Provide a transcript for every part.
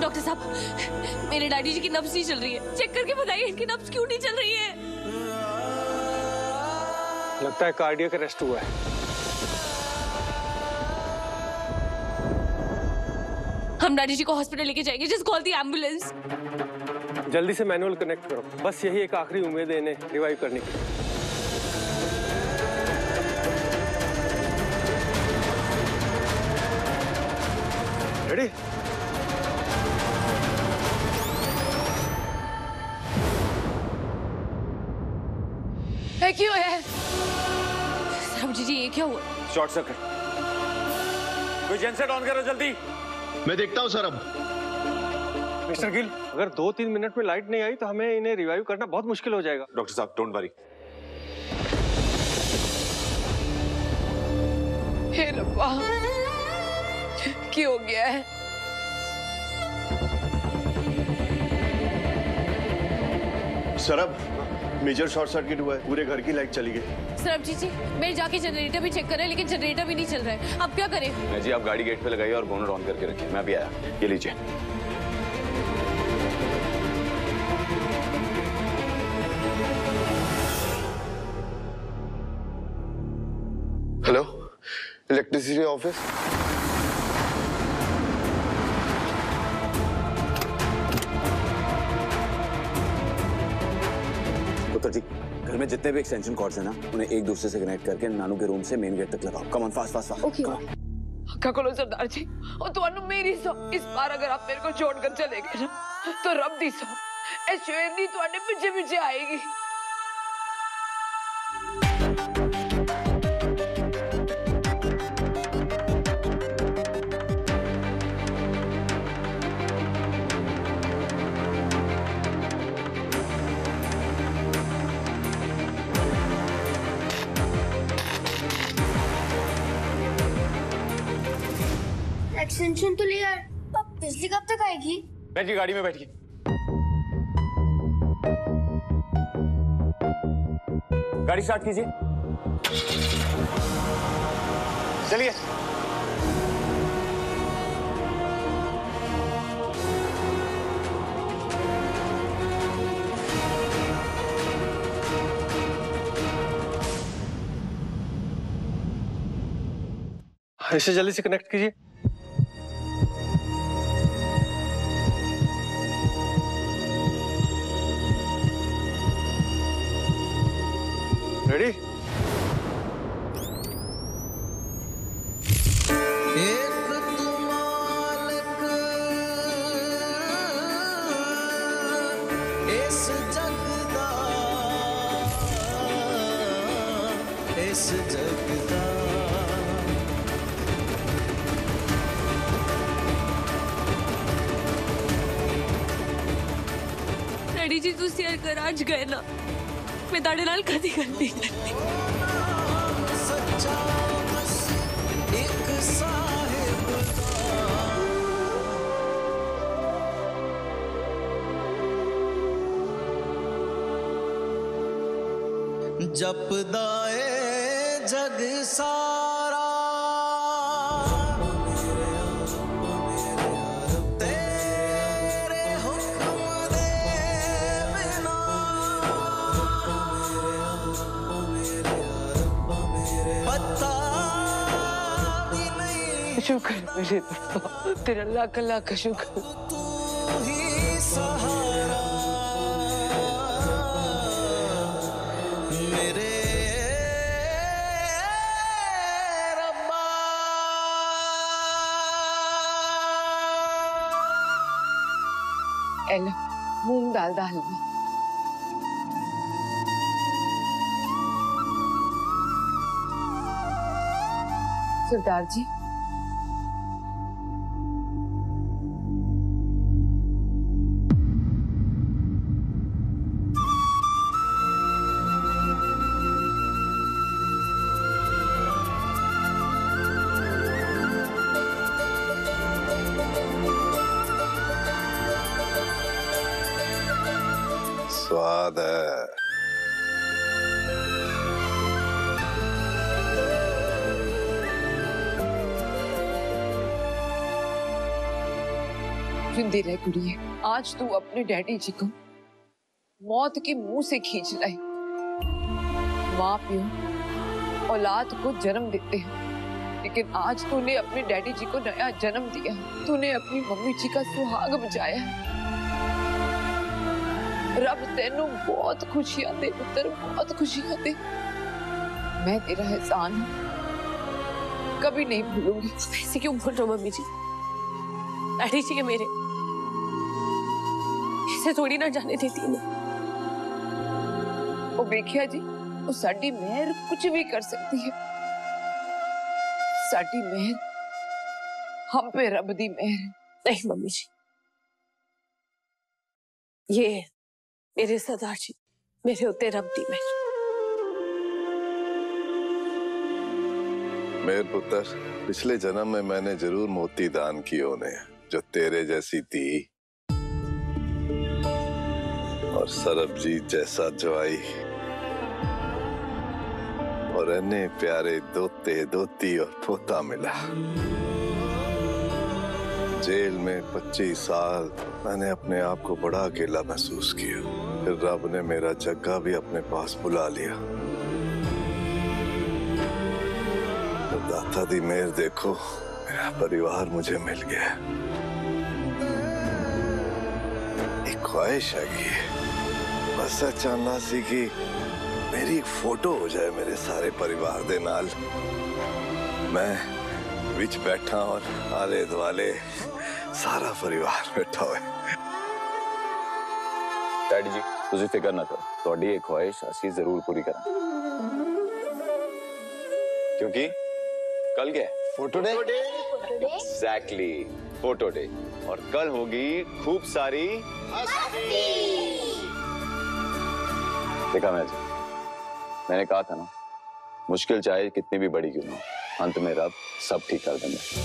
Doctor साहब, मेरे daddy जी की नब्ज नहीं चल रही है। चेक करके बताइए इनकी नब्ज क्यों नहीं चल रही है। लगता है कार्डियक अरेस्ट हुआ है। हम डैडी जी को हॉस्पिटल लेके जाएंगे। Just call the ambulance. जल्दी से मैनुअल कनेक्ट करो, बस यही एक आखिरी उम्मीद है इन्हें रिवाइव करने की। रेडी? क्यों है साहब जी? ये क्या हुआ? Short circuit. कोई जेनसेट ऑन करो जल्दी। मैं देखता हूं सर। अब मिस्टर गिल, अगर 2-3 मिनट में लाइट नहीं आई तो हमें इन्हें रिवाइव करना बहुत मुश्किल हो जाएगा। डॉक्टर साहब डोंट वरी। हे रब्बा, क्या हो गया है? सर अब मेजर शॉर्ट सर्किट हुआ है, पूरे घर की लाइट चली गई। सरब जी मैं जाके जनरेटर भी चेक कर रहे हैं, लेकिन जनरेटर भी नहीं चल रहा है। अब क्या करें? जी आप गाड़ी गेट पे लगाइए और बोनट ऑन करके रखिए। मैं अभी आया। ये लीजिए। Hello, electricity office. जी घर में जितने भी एक्सटेंशन कॉर्ड्स हैं ना, उन्हें एक दूसरे से कनेक्ट करके नानू के रूम से मेन गेट तक लगाओ। Come on, fast fast fast. Okay. क्या करो सरदार जी, और तुहानू मेरी सौ इस बार अगर आप मेरे को छोड़कर चले गए ना, तो रब दी सौ ए शेरनी तुहाडे पीछे पीछे आएगी। एक्सटेंशन तो लिया है, अब बिजली कब तक आएगी? बैठिए गाड़ी में बैठिए। गाड़ी स्टार्ट कीजिए। चलिए। इसे जल्दी से कनेक्ट कीजिए। रेडी? डैडी जी तुसी अगर आज गए ना, मैं ताड़े नाल कदी करती। जपदाए जग सारा तेरे हुक्म दे बिना पता भी नहीं। शुक्र मेरे रब्बा, तेरा लाख लाख शुक्र। तू ही सहारा मेरे रब्बा। एला मूंग दाल दा हलवा। सरदार जी स्वाद है। जिंदी रह गुड़िया, आज तू अपने डैडी जी को मौत के मुंह से खींच लाई। माँ प्यो औलाद को जन्म देते हैं, लेकिन आज तूने अपने डैडी जी को नया जन्म दिया। तूने अपनी मम्मी जी का सुहाग बचाया। रब तेनू बहुत खुशियां दे पुत्र, बहुत खुशियां दे। मैं तेरा एहसान कभी नहीं भूलूंगी। ऐसे क्यों बोल रहे हो मम्मी जी? डैडी जी है मेरे, ऐसे थोड़ी ना जाने देती हूँ। वो देखिया जी, वो साडी मेहर कुछ भी कर सकती है। साडी मेहर हम पे रब दी मेहर है। नहीं मम्मी जी, ये मेरे सरदार जी, मेरे उत्ते रब दी मेहर। मेरे पुत्र, पिछले जन्म में मैंने जरूर मोती दान किए होने जो तेरे जैसी थी और सरबजीत जैसा जवाई और अन्य प्यारे दोते दोती और पोता मिला। जेल में 25 साल मैंने अपने आप को बड़ा अकेला महसूस किया। फिर रब ने मेरा जग्गा भी अपने पास बुला लिया। दाता दी मेहर देखो, मेरा परिवार मुझे मिल गया। एक ख्वाहिश है कि बस चाहना सी कि मेरी एक फोटो हो जाए मेरे सारे परिवार दे नाल। मैं विच बैठा और आले दुआले सारा परिवार बैठा हुआ। डैडी जी, तुझे फिक्र ना कर, थोड़ी एक ख्वाहिश असी जरूर पूरी करा। क्योंकि कल क्या है? Photo day. Exactly, photo day. और कल होगी खूब सारी देखा मैंने कहा था ना, मुश्किल चाहे कितनी भी बड़ी क्यों ना हो, अंत में रब सब ठीक कर देंगे।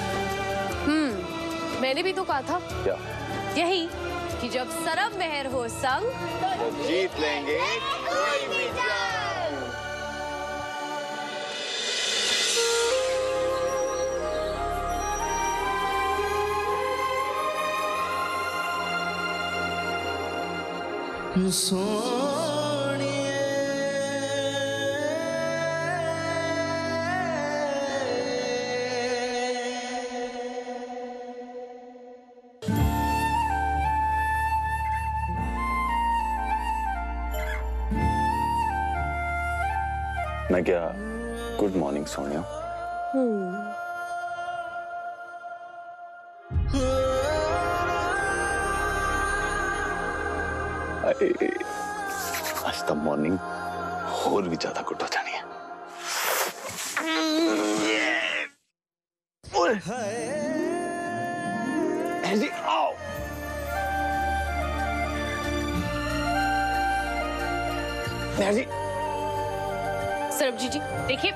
मैंने भी तो कहा था। क्या? यही कि जब सरब मेहर हो संग तो जीत लेंगे। मैं क्या गुड मॉर्निंग सोनिया? आज तो मॉर्निंग और भी ज्यादा गुड हो जानी है। ऐसी आओ। ऐसी सरबजीत जी देखिए,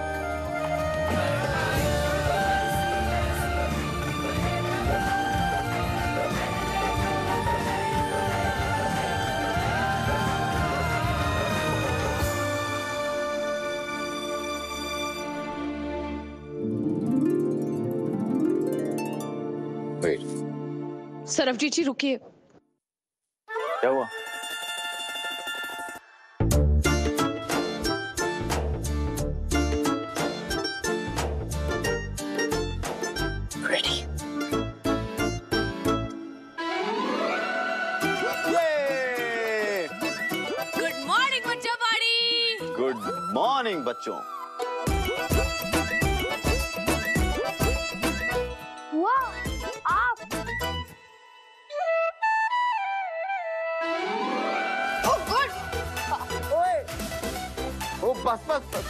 सरबजीत जी रुकिए। क्या हुआ? गुड मॉर्निंग बच्चों। आप ओ बस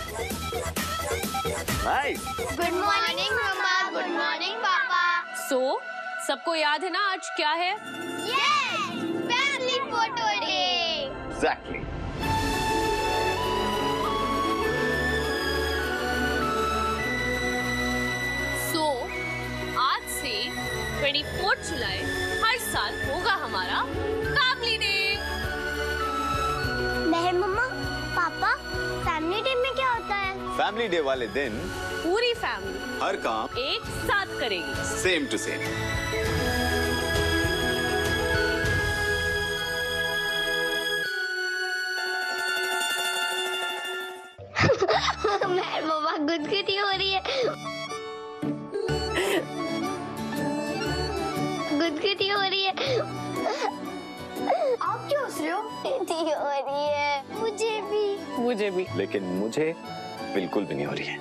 nice. Good morning mama, good morning papa. So सबको याद है ना आज क्या है? Yes, family photo day. Exactly. So आज से 24 जुलाई हर साल होगा हमारा फैमिली डे। मेहर मम्मा, पापा, फैमिली डे में क्या होता है? फैमिली डे वाले दिन पूरी फैमिली हर काम एक साथ करेगी। Same to same. गुदगुदी हो रही है, गुदगुदी हो रही है। आप क्यों हंस रहे हो? गुदगुदी हो रही है। मुझे भी। लेकिन मुझे बिल्कुल भी नहीं हो रही है।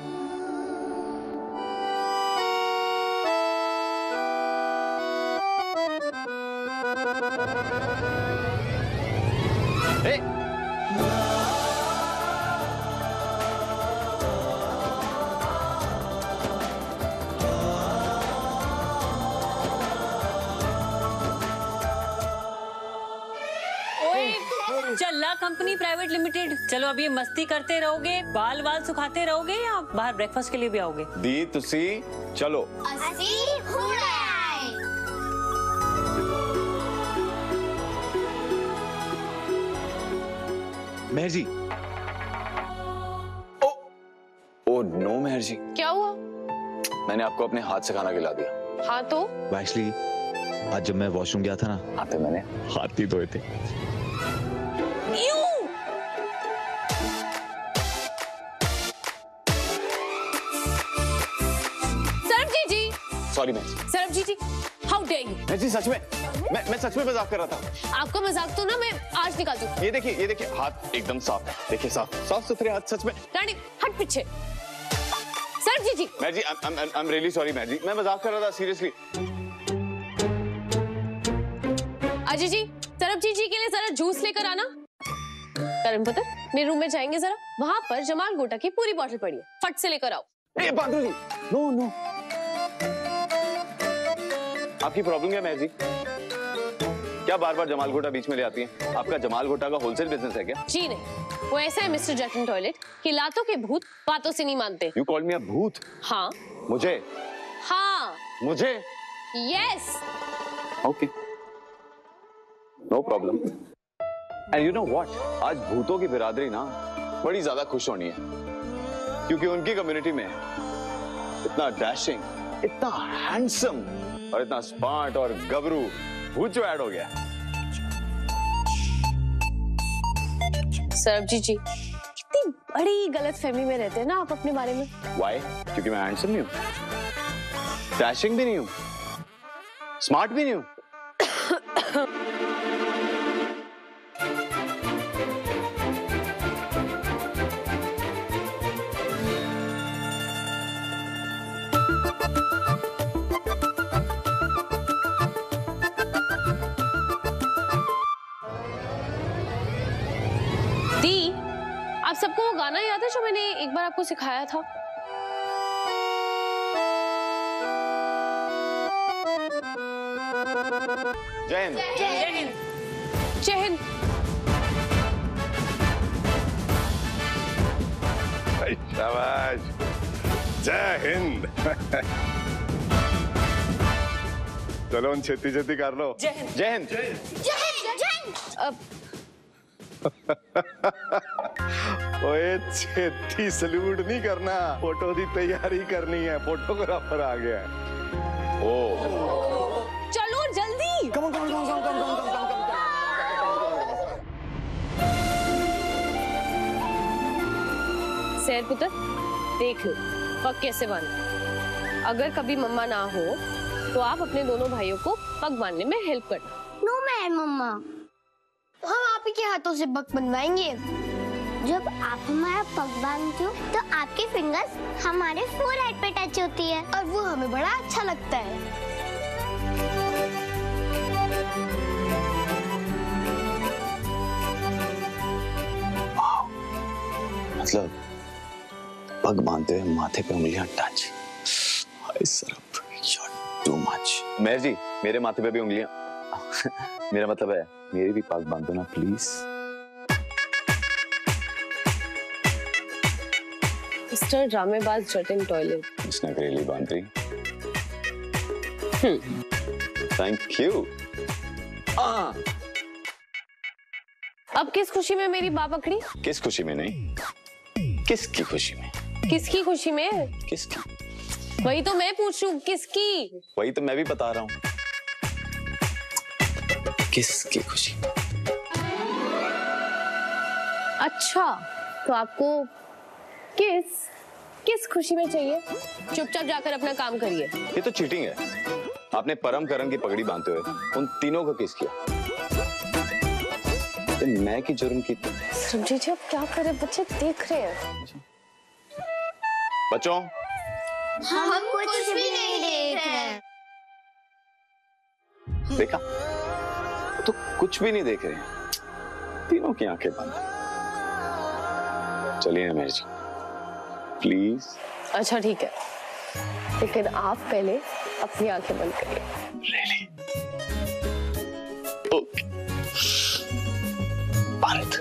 चल्ला कंपनी प्राइवेट लिमिटेड। चलो अब ये मस्ती करते रहोगे, बाल वाल सुखाते रहोगे या बाहर ब्रेकफास्ट के लिए भी आओगे? दी तुसी चलो। असी हुड़े। मेहर जी। ओ नो मेहर जी। क्या हुआ? मैंने आपको अपने हाथ से खाना खिला दिया। हाँ तो? एक्चुअली आज जब मैं वॉशरूम गया था ना, आते मैंने हाथ ही धोए थे। Sarabjit ji. Sorry Mehar ji. Sarabjit ji, how dare you? Mehar ji सच में, मैं सच में मजाक कर रहा था। आपका मजाक तो ना मैं आज निकालती हूँ। ये देखिए हाथ एकदम साफ है। देखिए साफ सुथरे हाथ सच में। रानी हट पीछे। Sarabjit ji. Mehar ji I am really sorry Mehar ji, मैं मजाक कर रहा था सीरियसली। अजय जी, सरबजीत जी के लिए जरा जूस लेकर आना। करण पुत्र, मेरे रूम में जाएंगे जरा, वहाँ पर जमाल गोटा की पूरी बॉटल पड़ी है, फट से लेकर आओ। बांधो जी, नो। आपकी प्रॉब्लम क्या मेहर जी? क्या बार बार जमाल घोटा बीच में ले आती हैं? आपका जमाल घोटा का होलसेल बिजनेस है क्या? जी नहीं, वो ऐसा है मिस्टर जैकलिन टॉयलेट कि लातों के भूत बातों से नहीं मानते। यू कॉल मी अ भूत? हाँ। मुझे? हाँ। मुझे? Yes. Okay, no problem. And you know what, आज भूतों की बिरादरी ना बड़ी ज्यादा खुश होनी है, क्योंकि उनकी कम्युनिटी में इतना डैशिंग, इतना हैंडसम और इतना स्मार्ट और गबरू भूत जो ऐड हो गया। सरबजीत जी, कितनी बड़ी गलतफहमी में रहते हैं ना आप अपने बारे में। Why? क्योंकि मैं हैंडसम नहीं हूं, डैशिंग भी नहीं हूं, स्मार्ट भी नहीं हूं। दी, आप सबको वो गाना याद है जो मैंने एक बार आपको सिखाया था? जय हिंद। जय हिंद। जय हिंद। शाबाश, जय हिंद। चलो छेती छेती कर लो। जय हिंद। जय हिंद। ओए छेती सल्यूट नहीं करना, फोटो की तैयारी करनी है, फोटोग्राफर आ गया है। ओ चलो जल्दी। कम सैर पुत्र, देख लो पग कैसे बांधे। अगर कभी मम्मा ना हो तो आप अपने दोनों भाइयों को पग बांधने में हेल्प करना। नो मैन मम्मा, हम आप ही के हाथों से पग बनवाएंगे। जब आप हमारा पग बांधते हो तो आपके फिंगर्स हमारे फोरहेड पे टच होती है और वो हमें बड़ा अच्छा लगता है। मतलब पग बांधते हुए माथे पे उंगलियां touch. Too much. Mehar ji, मेरे माथे पे भी उंगलियां मेरा मतलब है मेरी भी पग बांधो ना प्लीज। मिस्टर ड्रामेबाज जटिन टॉयलेट। इसने करेली बांध रही। Thank you. अब किस खुशी में मेरी बाँ पकड़ी? किस खुशी में नहीं, किसकी खुशी में? किसकी खुशी में? किसकी? वही तो मैं पूछ रही हूँ, किसकी? वही तो मैं भी बता रहा हूँ, किसकी खुशी? अच्छा, तो आपको किस किस खुशी में चाहिए? चुपचाप जाकर अपना काम करिए। ये तो चीटिंग है। आपने परम करम की पगड़ी बांधते हुए उन तीनों को किस किया? तो मैं की जुर्म की थी। समझी जी, अब क्या करें, बच्चे देख रहे हैं। बच्चों, हम कुछ भी नहीं देख रहे। देखा? तो कुछ भी नहीं देख रहे हैं। तीनों की आंखें बंद। चलिए मेहर जी, प्लीज। अच्छा ठीक है, लेकिन आप पहले अपनी आंखें बंद करिए। Really? Okay. बंद।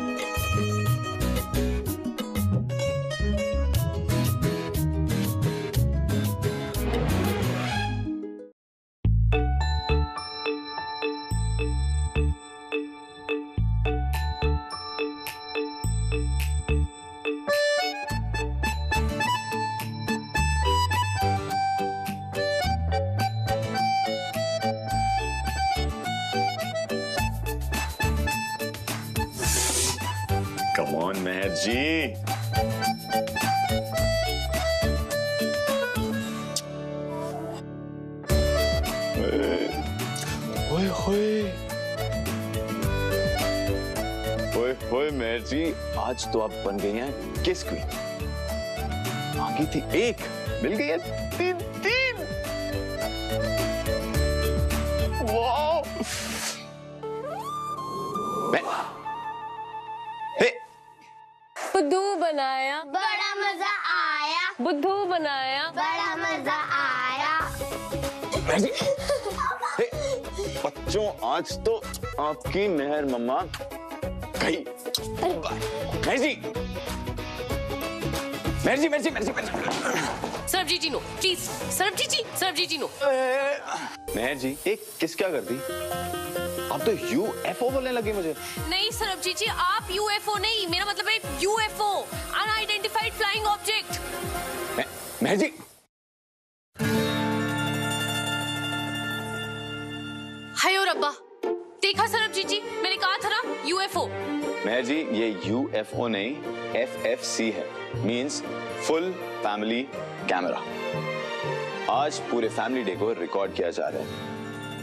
Come on, मेहर जी। ओए होए, ओए होए मेहर जी, आज तो आप बन गई हैं किस क्वीन। मांगी थी एक, मिल गई है तीन तीन। वाह! बुद्धू बनाया, बड़ा मजा आया। बुद्धू बनाया, बड़ा मजा आया। बच्चों, आज तो आपकी मेहर मम्मा गई। Mehar ji, Mehar ji, Mehar ji, Mehar ji, Mehar ji. Sarabjit ji no, please. Sarabjit ji, Sarabjit ji no. Mehar ji, एक किस क्या कर दी? आप तो यूएफओ बोलने लगी मुझे। नहीं सरबजीत जी, आप यूएफओ नहीं, मेरा मतलब है UFO, unidentified flying object. Mehar ji, हायो रब्बा, देखा सरबजीत जी, मैंने कहा था ना यूएफओ। मेहर जी, ये यूएफओ नहीं एफएफसी है, मींस फुल फैमिली कैमरा। आज पूरे फैमिली डे को रिकॉर्ड किया जा रहा है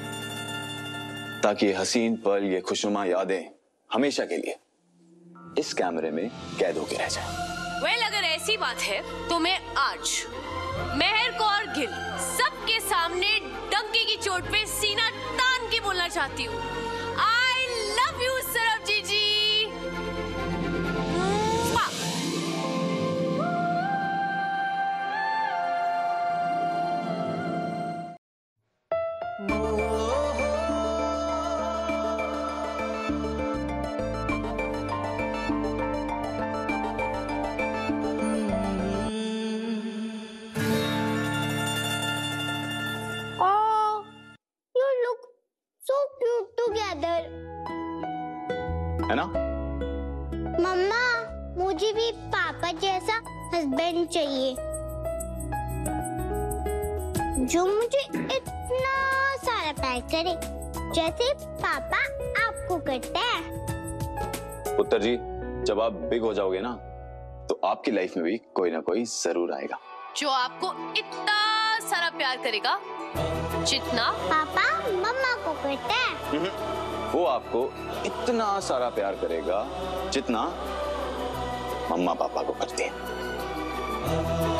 ताकि हसीन पल, ये खुशनुमा यादें हमेशा के लिए इस कैमरे में कैद होके रह जाए। वेल, अगर ऐसी बात है तो मैं आज मेहर कौर गिल सबके सामने डंके की चोट पे सीना तान के बोलना चाहती हूँ, I love you Sarabjit ji. है ना? मम्मा, मुझे भी पापा जैसा हस्बैंड चाहिए जो मुझे इतना सारा प्यार करे जैसे पापा आपको करते हैं। उत्तर जी, जब आप बिग हो जाओगे ना तो आपकी लाइफ में भी कोई ना कोई जरूर आएगा जो आपको इतना सारा प्यार करेगा जितना पापा मम्मा को करते हैं। वो आपको इतना सारा प्यार करेगा जितना मम्मा पापा को करते हैं।